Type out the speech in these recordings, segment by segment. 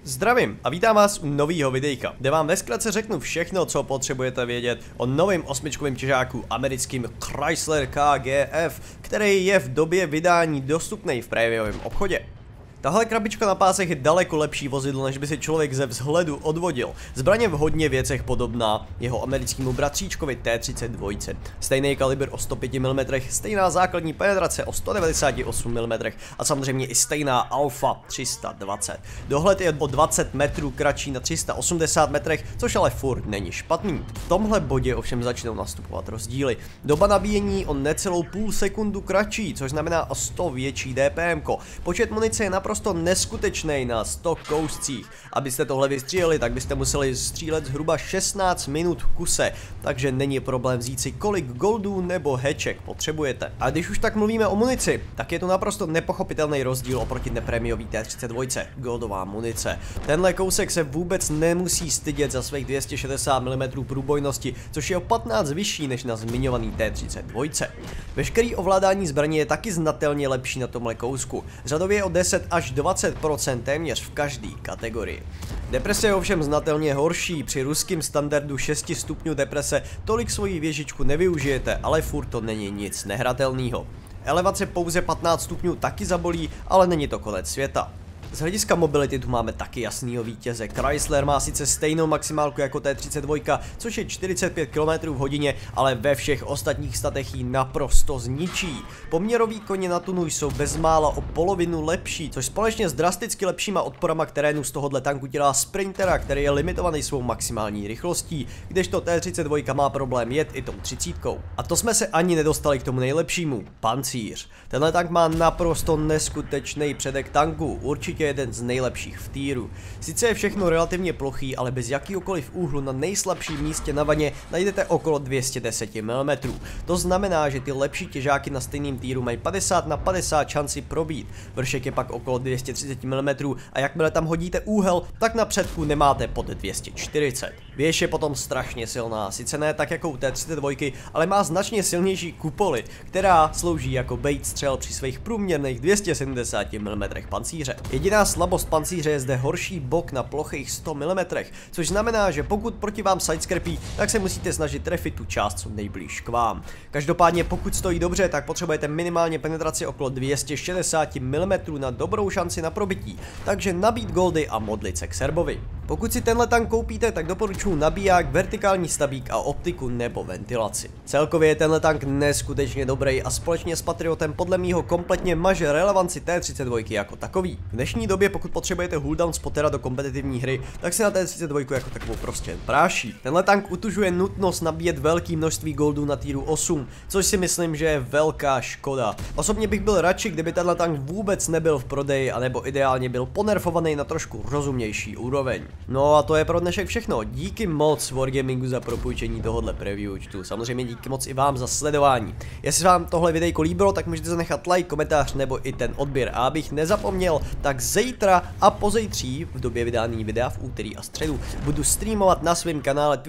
Zdravím a vítám vás u nového videjka, kde vám ve zkratce řeknu všechno, co potřebujete vědět o novém osmičkovém těžáku americkým Chrysler KGF, který je v době vydání dostupný v prémiovém obchodě. Tahle krabička na pásech je daleko lepší vozidlo, než by si člověk ze vzhledu odvodil. Zbraň je v hodně věcech podobná jeho americkému bratříčkovi T-32. Stejný kalibr o 105 mm, stejná základní penetrace o 198 mm a samozřejmě i stejná Alfa 320. Dohled je o 20 metrů kratší na 380 metrech, což ale furt není špatný. V tomhle bodě ovšem začnou nastupovat rozdíly. Doba nabíjení o necelou půl sekundu kratší, což znamená o 100 větší DPM. Počet munice je naprosto neskutečný na 100 kouscích. Abyste tohle vystříleli, tak byste museli střílet zhruba 16 minut v kuse, takže není problém vzít si kolik goldů nebo heček potřebujete. A když už tak mluvíme o munici, tak je to naprosto nepochopitelný rozdíl oproti neprémiový T-32, goldová munice. Tenhle kousek se vůbec nemusí stydět za svých 260 mm průbojnosti, což je o 15 vyšší než na zmiňovaný T-32. Veškerý ovládání zbraně je taky znatelně lepší na tomhle kousku. Řadově o 10 až 20% téměř v každé kategorii. Deprese je ovšem znatelně horší, při ruském standardu 6 stupňů deprese tolik svoji věžičku nevyužijete, ale furt to není nic nehratelného. Elevace pouze 15 stupňů taky zabolí, ale není to konec světa. Z hlediska mobility tu máme taky jasnýho vítěze. Chrysler má sice stejnou maximálku jako T-32, což je 45 km/h, ale ve všech ostatních statech ji naprosto zničí. Poměrový koně na tunu jsou bezmála o polovinu lepší, což společně s drasticky lepšíma odporama k terénu z tohohle tanku dělá sprintera, který je limitovaný svou maximální rychlostí, kdežto T-32 má problém jet i tou 30. A to jsme se ani nedostali k tomu nejlepšímu, pancíř. Tenhle tank má naprosto neskutečný předek tanku, určitě jeden z nejlepších v týru. Sice je všechno relativně plochý, ale bez jakýkoliv úhlu na nejslabším místě na vaně najdete okolo 210 mm. To znamená, že ty lepší těžáky na stejném týru mají 50 na 50 šanci probít. Vršek je pak okolo 230 mm a jakmile tam hodíte úhel, tak na předku nemáte pod 240. Věž je potom strašně silná, sice ne tak jako u T-32, ale má značně silnější kupoly, která slouží jako bejt střel při svých průměrných 270 mm pancíře. Jediná slabost pancíře je zde horší bok na plochých 100 mm, což znamená, že pokud proti vám sidescrapí, tak se musíte snažit trefit tu část co nejblíž k vám. Každopádně pokud stojí dobře, tak potřebujete minimálně penetraci okolo 260 mm na dobrou šanci na probití, takže nabít goldy a modlit se k serbovi. Pokud si tenhle tank koupíte, tak doporučuji nabiják, vertikální stabík a optiku nebo ventilaci. Celkově je tenhle tank neskutečně dobrý a společně s Patriotem podle mýho kompletně maže relevanci T-32 jako takový. V dnešní době, pokud potřebujete cooldown spotera do kompetitivní hry, tak se na T-32 jako takovou prostě práší. Tenhle tank utužuje nutnost nabíjet velké množství goldů na týru 8, což si myslím, že je velká škoda. Osobně bych byl radši, kdyby tenhle tank vůbec nebyl v prodeji, anebo ideálně byl ponerfovaný na trošku rozumnější úroveň. No a to je pro dnešek všechno. Díky moc Wargamingu za propůjčení tohohle preview účtu. Samozřejmě díky moc i vám za sledování. Jestli vám tohle videjko líbilo, tak můžete zanechat like, komentář nebo i ten odběr. A abych nezapomněl, tak zítra a pozejtří v době vydání videa v úterý a středu budu streamovat na svém kanále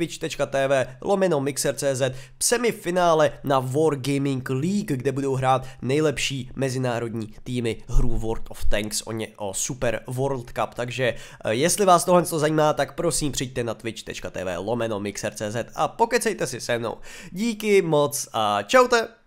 twitch.tv/mixer.cz semifinále na Wargaming League, kde budou hrát nejlepší mezinárodní týmy hru World of Tanks o Super World Cup. Takže jestli vás tohle zajímá, tak prosím přijďte na twitch.tv/mixer.cz a pokecejte si se mnou. Díky moc a čaute!